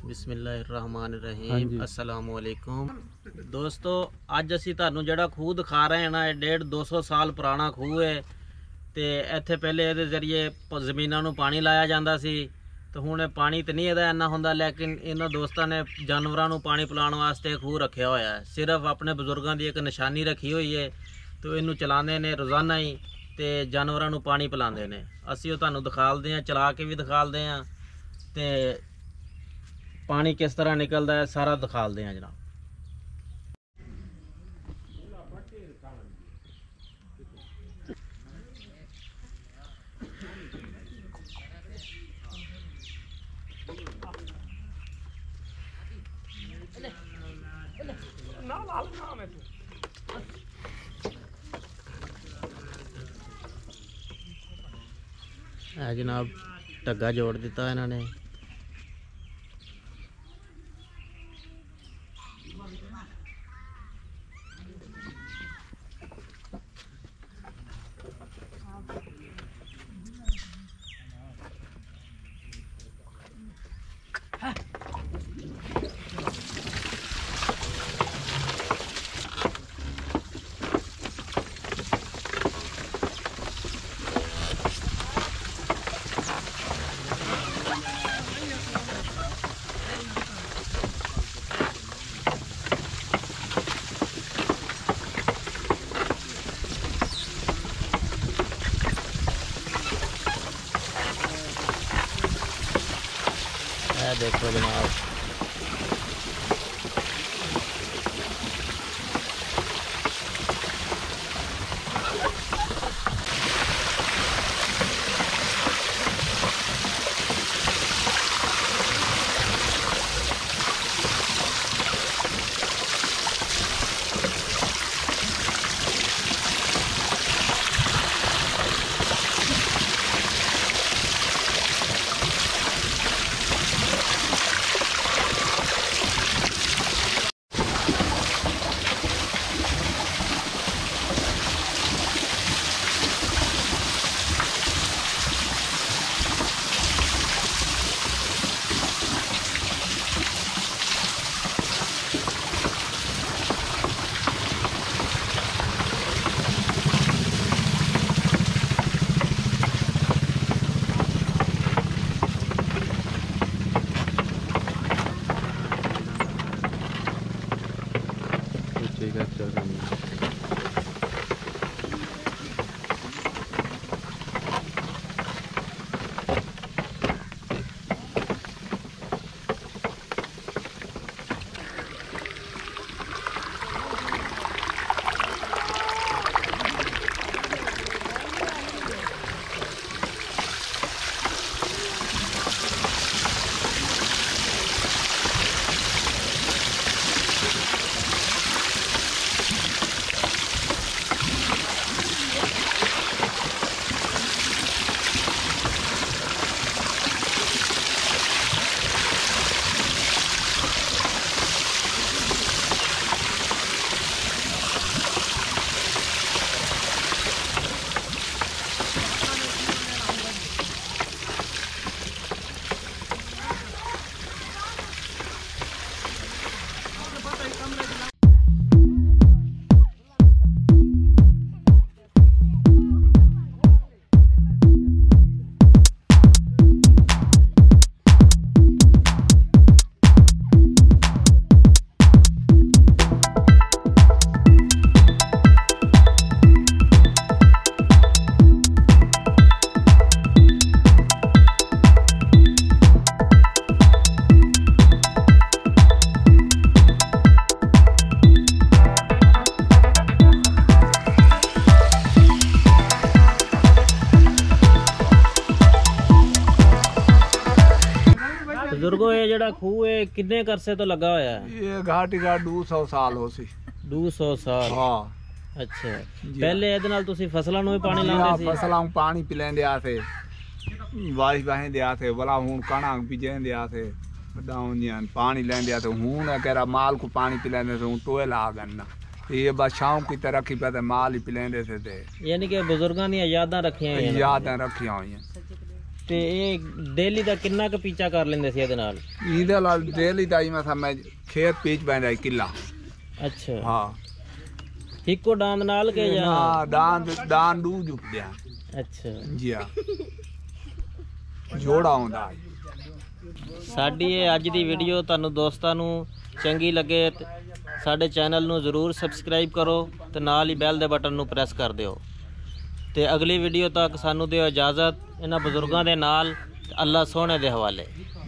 बिस्मिल्लाहिर्रहमानिर्रहीम अस्सलाम वालेकुम दोस्तों, अज असी तुहानू जिहड़ा खूह दिखा रहे हैं ना, 150-200 साल पुराना खूह है। तो इत्थे पहले इहदे जरिए जमीनां नू पानी लाया जाता सी। तो हुण पानी तो नहीं इहदा इन्ना हुंदा, लेकिन इन्हां दोस्तां ने जानवरां नू पानी पिलाउण वास्ते खूह रखिया होया है। सिर्फ अपने बजुर्गां दी एक निशानी रखी हुई है। तो इनू चलाते ने रोज़ाना ही, तो जानवरां नू पानी पिलाते हैं। असी वो तुहानू दिखालदे हैं, चला के भी दिखालदे हैं, तो पानी किस तरह निकलता है सारा दिखालते हैं जनाब। जनाब ढग्गा जोड़ दिता इन्होंने। देखो जनाब, बुजुर्गो ये जड़ा खूह है कितने करसे तो लगा होया है? ये घाटी का 200 साल हो सी। 200 साल? हाँ। अच्छा, पहले ਇਹਦੇ ਨਾਲ ਤੁਸੀਂ ਫਸਲਾਂ ਨੂੰ ਵੀ ਪਾਣੀ ਲਾਉਂਦੇ ਸੀ? ਫਸਲਾਂ ਨੂੰ ਪਾਣੀ ਪਿਲਾਉਂਦੇ ਆਥੇ, ਵਾਹੀ ਵਾਹਦੇ ਆਥੇ, ਬਲਾ ਹੁਣ ਕਣਕ ਬੀਜਦੇ ਆਥੇ, ਬਦਾਉਂਦੀਆਂ ਪਾਣੀ ਲੈਂਦੇ ਆਥੇ। ਹੁਣ ਕਹਿਰਾ ਮਾਲ को पानी पिलाने से टोए ला गन्ना ये बस शाम की तरह की पता माल ही पिलाने से थे। यानी कि बुजुर्गों दी यादां रखियां हुई हैं। यादां रखियां हुई हैं। ਤੇ ਇਹ ਡੇਲੀ ਦਾ ਕਿੰਨਾ ਕੁ ਪੀਚਾ ਕਰ ਲੈਂਦੇ ਸੀ ਇਹਦੇ ਨਾਲ? ਇਹਦੇ ਨਾਲ ਡੇਲੀ ਦਾ ਹੀ ਮੈਂ ਖੇਤ ਪੀਚ ਪੈਂਦਾ ਕਿੱਲਾ। ਅੱਛਾ ਹਾਂ ਇੱਕੋ ਡਾਂਦ ਨਾਲ ਕੇ ਜਾਂ ਹਾਂ ਡਾਂਦ ਦੂ ਜੁਪਦਿਆ। ਅੱਛਾ ਜੀ ਆ ਜੋੜਾ ਆਉਂਦਾ। ਸਾਡੀ ਇਹ ਅੱਜ ਦੀ ਵੀਡੀਓ ਤੁਹਾਨੂੰ ਦੋਸਤਾਂ ਨੂੰ ਚੰਗੀ ਲੱਗੇ ਤੇ ਸਾਡੇ ਚੈਨਲ ਨੂੰ ਜ਼ਰੂਰ ਸਬਸਕ੍ਰਾਈਬ ਕਰੋ ਤੇ ਨਾਲ ਹੀ ਬੈਲ ਦੇ ਬਟਨ ਨੂੰ ਪ੍ਰੈਸ ਕਰ ਦਿਓ। ਤੇ ਅਗਲੀ ਵੀਡੀਓ ਤੱਕ ਸਾਨੂੰ ਦਿਓ ਇਜਾਜ਼ਤ। ਇਹਨਾਂ ਬਜ਼ੁਰਗਾਂ ਦੇ ਨਾਲ ਅੱਲਾ ਸੋਹਣੇ ਦੇ ਹਵਾਲੇ।